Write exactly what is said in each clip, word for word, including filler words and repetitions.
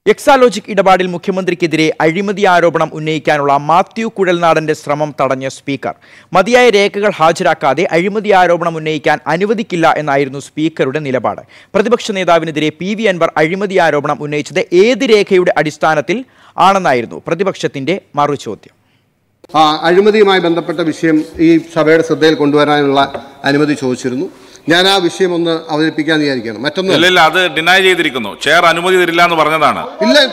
എക്സാലോജിക് ഇടപാടിൽ മുഖ്യമന്ത്രിക്കെതിരെ അഴിമതി ആരോപണം ഉന്നയിക്കാനുള്ള മാത്യു കുഴൽനാടന്റെ ശ്രമം തടഞ്ഞ സ്പീക്കർ. മതിയായ രേഖകൾ ഹാജരാക്കാതെ അഴിമതി ആരോപണം ഉന്നയിക്കാൻ അനുവദിക്കില്ല എന്നായിരുന്നു സ്പീക്കറുടെ നിലപാട്. പ്രതിപക്ഷ നേതാവിനെതിരെ പി വി അൻവർ അഴിമതി ആരോപണം ഉന്നയിച്ചത് ഏത് രേഖയുടെ അടിസ്ഥാനത്തിൽ ആണെന്നായിരുന്നു പ്രതിപക്ഷത്തിന്റെ മറുചോദ്യം. അഴിമതിയുമായി ബന്ധപ്പെട്ട വിഷയം ഈ സഭയുടെ ശ്രദ്ധയിൽ കൊണ്ടുവരാനുള്ള അനുമതി ചോദിച്ചിരുന്നു. ഞാൻ ആ വിഷയം ഒന്ന് അവതരിപ്പിക്കാന്ന് വിചാരിക്കണം. മറ്റൊന്നും അത് ഡിനൈ ചെയ്തിരിക്കുന്നു. ചെയർ അനുമതി തരില്ല എന്ന് പറഞ്ഞതാണ്.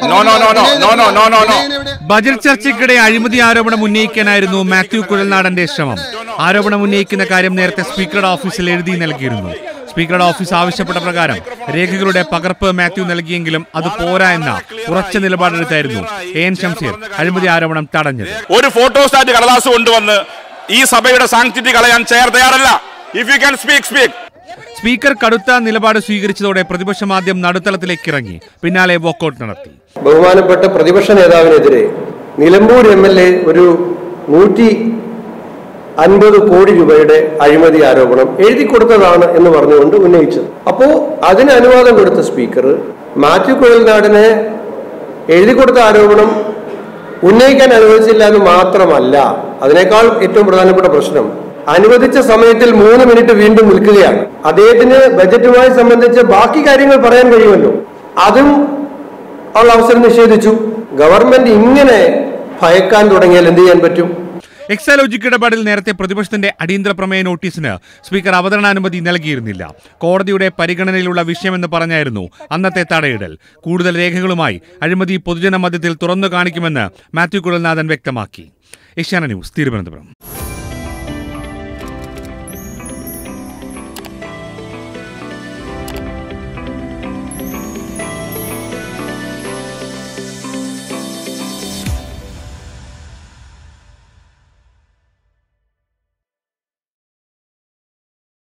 ബജറ്റ് ചർച്ചയ്ക്കിടെ അഴിമതി ആരോപണം ഉന്നയിക്കാനായിരുന്നു മാത്യു കുഴൽനാടന്റെ ശ്രമം. ആരോപണം ഉന്നയിക്കുന്ന കാര്യം നേരത്തെ സ്പീക്കറുടെ ഓഫീസിൽ എഴുതി നൽകിയിരുന്നു. സ്പീക്കറുടെ ഓഫീസ് ആവശ്യപ്പെട്ട പ്രകാരം രേഖകളുടെ പകർപ്പ് മാത്യു നൽകിയെങ്കിലും അത് പോരാ എന്ന ഉറച്ച നിലപാടെടുത്തായിരുന്നു എ എൻ ഷംസീർ അഴിമതി ആരോപണം തടഞ്ഞത്. ഒരു ഫോട്ടോസ്റ്റാറ്റ് കടലാസ് കൊണ്ടുവന്ന് ഈ സഭയുടെ സാങ്ക്ടിറ്റി കളയാൻ ചെയർ തയ്യാറല്ല. If you can speak, speak. Speaker കടുത്ത നിലപാട് സ്വീകരിച്ചതോടെ പ്രതിപക്ഷം ആദ്യം നടുത്തളത്തിലേക്ക് ഇറങ്ങി, പിന്നാലെ വോക്കൌട്ട് നടത്തി. ബഹുമാനപ്പെട്ട പ്രതിപക്ഷ നേതാവിനെതിരെ നിലമ്പൂർ എം എൽ എ ഒരു നൂറ്റി അൻപത് കോടി രൂപയുടെ അഴിമതി ആരോപണം എഴുതി കൊടുത്തതാണ് എന്ന് പറഞ്ഞുകൊണ്ട് ഉന്നയിച്ചത്. അപ്പോ അതിന് അനുവാദം കൊടുത്ത സ്പീക്കർ മാത്യു കുഴൽനാടനെ എഴുതി കൊടുത്ത ആരോപണം ഉന്നയിക്കാൻ അനുവദിച്ചില്ല എന്ന് മാത്രമല്ല, അതിനേക്കാൾ ഏറ്റവും പ്രധാനപ്പെട്ട പ്രശ്നം അനുവദിച്ച സമയത്തിൽ മൂന്ന് മിനിറ്റ് വീണ്ടും നിൽക്കുകയാണ്. അദ്ദേഹത്തിന് ബജറ്റുമായി സംബന്ധിച്ച് ബാക്കി കാര്യങ്ങൾ പറയാൻ കഴിയുമല്ലോ, അതും ഉള്ള അവസരം നിഷേധിച്ചു. ഗവൺമെന്റ് ഇങ്ങനെ ഭയക്കാൻ തുടങ്ങിയാൽ എന്ത് ചെയ്യാൻ പറ്റും? എക്സാലോജിക് ഇടപാടിൽ നേരത്തെ പ്രതിപക്ഷത്തിന്റെ അടിയന്തര പ്രമേയ നോട്ടീസിന് സ്പീക്കർ അവതരണാനുമതി നൽകിയിരുന്നില്ല. കോടതിയുടെ പരിഗണനയിലുള്ള വിഷയമെന്ന് പറഞ്ഞായിരുന്നു അന്നത്തെ തടയിടൽ. കൂടുതൽ രേഖകളുമായി അഴിമതി പൊതുജന മധ്യത്തിൽ തുറന്നു കാണിക്കുമെന്ന് മാത്യു കുഴൽനാടൻ വ്യക്തമാക്കി. ഏഷ്യാനെറ്റ് ന്യൂസ്, തിരുവനന്തപുരം.